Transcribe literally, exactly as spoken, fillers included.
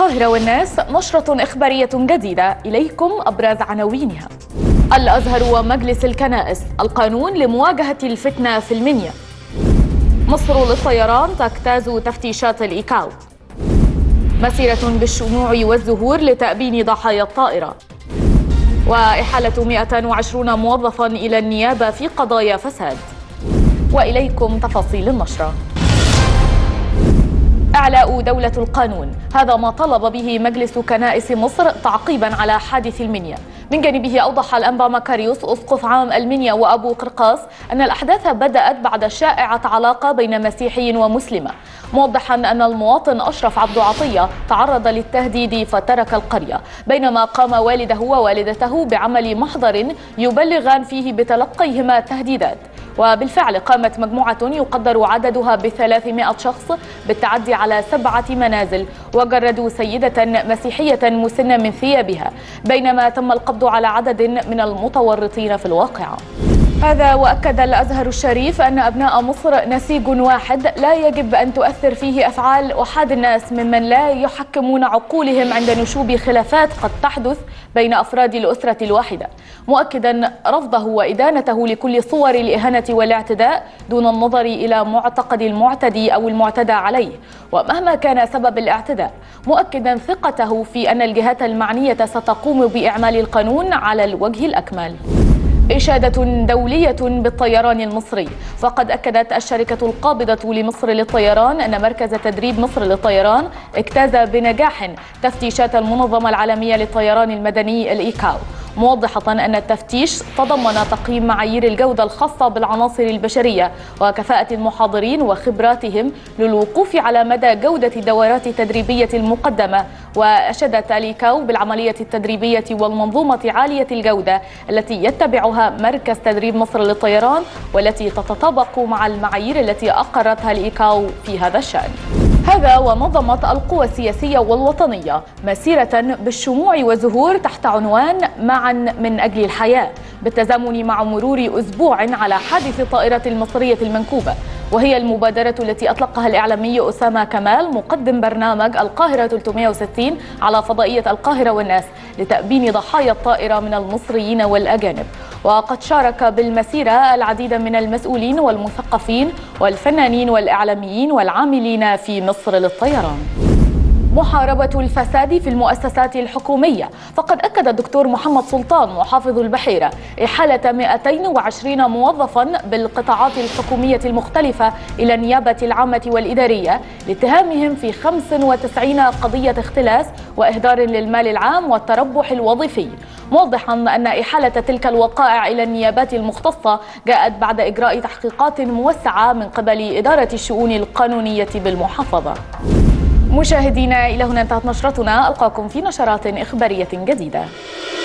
القاهرة والناس نشرة إخبارية جديدة، إليكم أبرز عناوينها. الأزهر ومجلس الكنائس، القانون لمواجهة الفتنة في المنيا. مصر للطيران تجتاز تفتيشات الإيكاو. مسيرة بالشموع والزهور لتأبين ضحايا الطائرة. وإحالة مئة وعشرين موظفا إلى النيابة في قضايا فساد. وإليكم تفاصيل النشرة. إعلاء دولة القانون، هذا ما طلب به مجلس كنائس مصر تعقيبا على حادث المنيا. من جانبه أوضح الأنبا مكاريوس أسقف عام المنيا وأبو قرقاس أن الأحداث بدأت بعد شائعة علاقة بين مسيحي ومسلمة، موضحا أن المواطن أشرف عبد عطية تعرض للتهديد فترك القرية، بينما قام والده ووالدته بعمل محضر يبلغان فيه بتلقيهما التهديدات. وبالفعل قامت مجموعة يقدر عددها بثلاثمائة شخص بالتعدي على سبعة منازل وجردوا سيدة مسيحية مسنة من ثيابها، بينما تم القبض على عدد من المتورطين في الواقعة. هذا وأكد الأزهر الشريف أن أبناء مصر نسيج واحد لا يجب أن تؤثر فيه أفعال أحد الناس ممن لا يحكمون عقولهم عند نشوب خلافات قد تحدث بين أفراد الأسرة الواحدة، مؤكدا رفضه وإدانته لكل صور الإهانة والاعتداء دون النظر إلى معتقد المعتدي أو المعتدى عليه ومهما كان سبب الاعتداء، مؤكدا ثقته في أن الجهات المعنية ستقوم بإعمال القانون على الوجه الأكمل. إشادة دولية بالطيران المصري، فقد أكدت الشركة القابضة لمصر للطيران أن مركز تدريب مصر للطيران اجتاز بنجاح تفتيشات المنظمة العالمية للطيران المدني الإيكاو، موضحة أن التفتيش تضمن تقييم معايير الجودة الخاصة بالعناصر البشرية وكفاءة المحاضرين وخبراتهم للوقوف على مدى جودة الدورات التدريبية المقدمة. وأشادت الإيكاو بالعملية التدريبية والمنظومة عالية الجودة التي يتبعها مركز تدريب مصر للطيران والتي تتطابق مع المعايير التي أقرتها الإيكاو في هذا الشأن. هذا ونظمت القوى السياسية والوطنية مسيرة بالشموع والزهور تحت عنوان معا من أجل الحياة، بالتزامن مع مرور أسبوع على حادث الطائرة المصرية المنكوبة، وهي المبادرة التي أطلقها الإعلامي أسامة كمال مقدم برنامج القاهرة ثلاثمائة وستين على فضائية القاهرة والناس لتأبين ضحايا الطائرة من المصريين والأجانب. وقد شارك بالمسيرة العديد من المسؤولين والمثقفين والفنانين والإعلاميين والعاملين في مصر للطيران. محاربة الفساد في المؤسسات الحكومية، فقد أكد الدكتور محمد سلطان محافظ البحيرة إحالة مئتين وعشرين موظفا بالقطاعات الحكومية المختلفة إلى النيابة العامة والإدارية لاتهامهم في خمس وتسعين قضية اختلاس وإهدار للمال العام والتربح الوظيفي، موضحا أن إحالة تلك الوقائع إلى النيابات المختصة جاءت بعد إجراء تحقيقات موسعة من قبل إدارة الشؤون القانونية بالمحافظة. مشاهدينا، إلى هنا انتهت نشرتنا، ألقاكم في نشرات إخبارية جديدة.